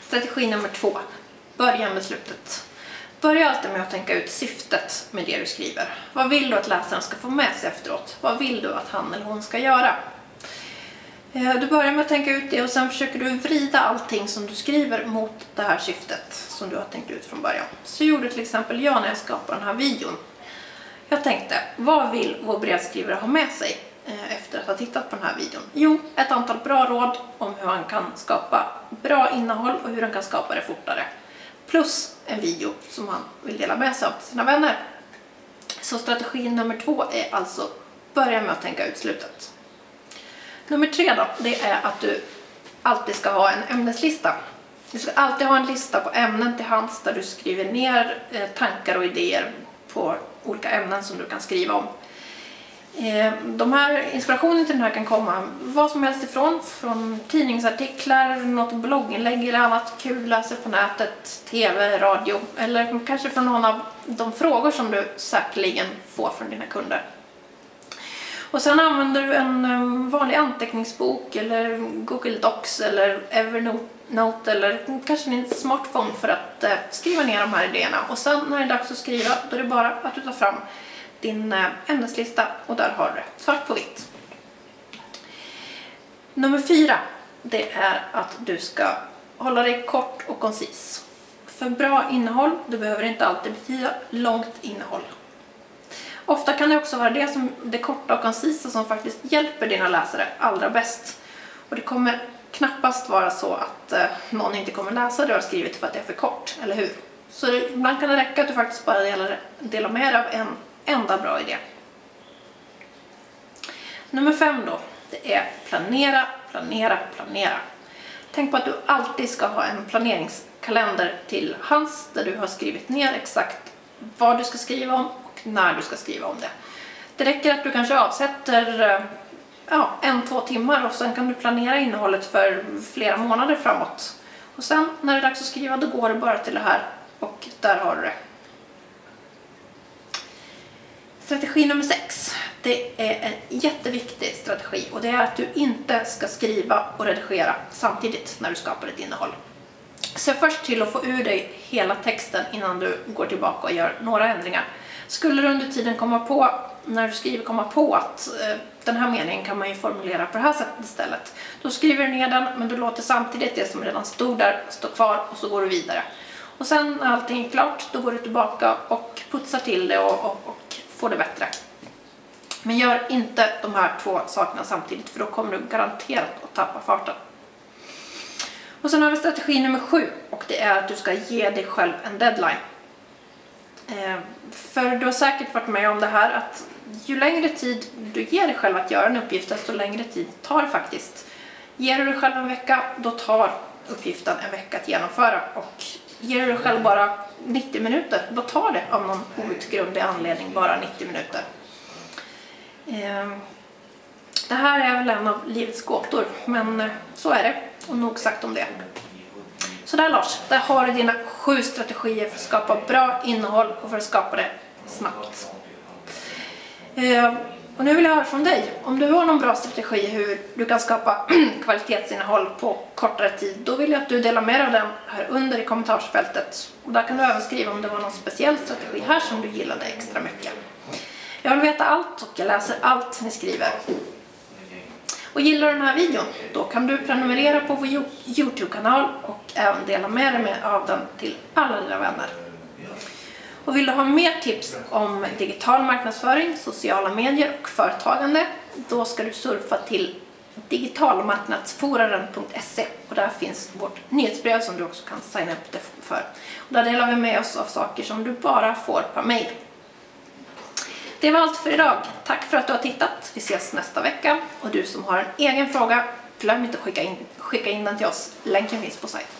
Strategi nummer 2. Börja med slutet. Börja alltid med att tänka ut syftet med det du skriver. Vad vill du att läsaren ska få med sig efteråt? Vad vill du att han eller hon ska göra? Du börjar med att tänka ut det och sen försöker du vrida allting som du skriver mot det här syftet som du har tänkt ut från början. Så gjorde till exempel jag när jag skapade den här videon. Jag tänkte, vad vill vår brevskrivare ha med sig efter att ha tittat på den här videon? Jo, ett antal bra råd om hur han kan skapa bra innehåll och hur han kan skapa det fortare. Plus en video som han vill dela med sig av till sina vänner. Så strategi nummer 2 är alltså börja med att tänka ut slutet. Nummer 3 då, det är att du alltid ska ha en ämneslista. Du ska alltid ha en lista på ämnen till hands där du skriver ner tankar och idéer på olika ämnen som du kan skriva om. De här inspirationen till den här kan komma vad som helst ifrån. Från tidningsartiklar, något blogginlägg eller annat kul läser på nätet, tv, radio. Eller kanske från någon av de frågor som du säkerligen får från dina kunder. Och sen använder du en vanlig anteckningsbok eller Google Docs eller Evernote eller kanske din smartphone för att skriva ner de här idéerna. Och sen när det är dags att skriva, då är det bara att du tar fram din ämneslista och där har du det svart på vitt. Nummer 4, det är att du ska hålla dig kort och koncis. För bra innehåll, det behöver inte alltid betyda långt innehåll. Ofta kan det också vara det korta och koncisa som faktiskt hjälper dina läsare allra bäst. Och det kommer knappast vara så att någon inte kommer läsa det du har skrivit för att det är för kort, eller hur? Så ibland kan det räcka att du faktiskt bara delar med dig av en enda bra idé. Nummer 5 då, det är planera, planera, planera. Tänk på att du alltid ska ha en planeringskalender till hands där du har skrivit ner exakt vad du ska skriva om och när du ska skriva om det. Det räcker att du kanske avsätter 1-2 timmar och sen kan du planera innehållet för flera månader framåt. Och sen när det är dags att skriva, då går det bara till det här och där har du det. Strategi nummer 6, det är en jätteviktig strategi och det är att du inte ska skriva och redigera samtidigt när du skapar ett innehåll. Se först till att få ur dig hela texten innan du går tillbaka och gör några ändringar. Skulle du under tiden när du skriver komma på att den här meningen kan man ju formulera på det här sättet istället. Då skriver du ner den men du låter samtidigt det som redan stod där stå kvar och så går du vidare. Och sen när allting är klart, då går du tillbaka och putsar till det och får det bättre. Men gör inte de här 2 sakerna samtidigt för då kommer du garanterat att tappa farten. Och sen har vi strategi nummer 7 och det är att du ska ge dig själv en deadline. För du har säkert varit med om det här att ju längre tid du ger dig själv att göra en uppgift desto längre tid tar det faktiskt. Ger du dig själv en vecka, då tar uppgiften en vecka att genomföra och ger du dig själv bara 90 minuter, då tar det av någon outgrundlig anledning bara 90 minuter. Det här är väl en av livets gåtor, men så är det och nog sagt om det. Så där Lars, där har du dina 7 strategier för att skapa bra innehåll och för att skapa det snabbt. Och nu vill jag höra från dig. Om du har någon bra strategi hur du kan skapa kvalitetsinnehåll på kortare tid, då vill jag att du delar med dig av den här under i kommentarsfältet. Och där kan du även skriva om det var någon speciell strategi här som du gillade extra mycket. Jag vill veta allt och jag läser allt ni skriver. Och gillar du den här videon, då kan du prenumerera på vår YouTube-kanal och även dela med dig av den till alla dina vänner. Och vill du ha mer tips om digital marknadsföring, sociala medier och företagande, då ska du surfa till digitalmarknadsforaren.se och där finns vårt nyhetsbrev som du också kan signa upp dig för. Och där delar vi med oss av saker som du bara får per mail. Det var allt för idag. Tack för att du har tittat. Vi ses nästa vecka. Och du som har en egen fråga, glöm inte att skicka in den till oss. Länken finns på sajten.